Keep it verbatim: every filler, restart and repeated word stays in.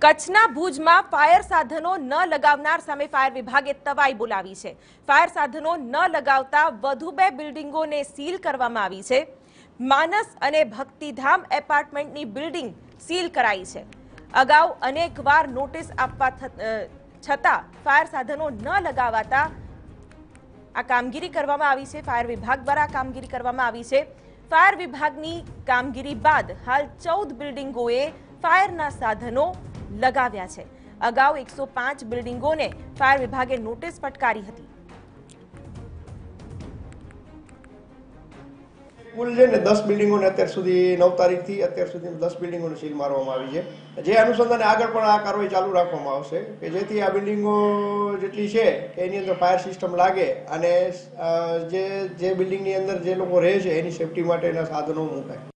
કચ્છના ભુજમાં ફાયર સાધનો ન લગાવનાર સામે ફાયર વિભાગે તવાઈ બોલાવી છે। ફાયર સાધનો ન લગાવતા વધુ બે બિલ્ડિંગોને સીલ કરવામાં આવી છે। માનસ અને ભક્તિધામ એપાર્ટમેન્ટની બિલ્ડિંગ સીલ કરાઈ છે। અગાઉ અનેકવાર નોટિસ આપવા છતાં ફાયર સાધનો ન લગાવાતા આ કામગીરી કરવામાં આવી છે। ફાયર વિભાગ દ્વારા કામગીરી કરવામાં આવી છે। ફાયર વિભાગની કામગીરી બાદ હાલ ચૌદ બિલ્ડિંગોએ ફાયરના સાધનો लगाव्या छे। अगाऊ एक सौ पांच बिल्डिंगोने फायर विभागे नोटिस फटकारी हती। कुल जे ने दस बिल्डिंगों ने अत्यार सुधी नौ तारीख थी अत्यार सुधी दस बिल्डिंगों ने सील मारवामां आवी छे। जे अनुसंधाने आगळ पण आ कारवाई चालू राखवामां आवशे के जेथी आ बिल्डिंगो जेटली छे एनी अंदर फायर सिस्टम लागे अने जे जे बिल्डिंग नी अंदर जे लोको रहे छे एनी सेफ्टी माटेना साधनो मुकाय।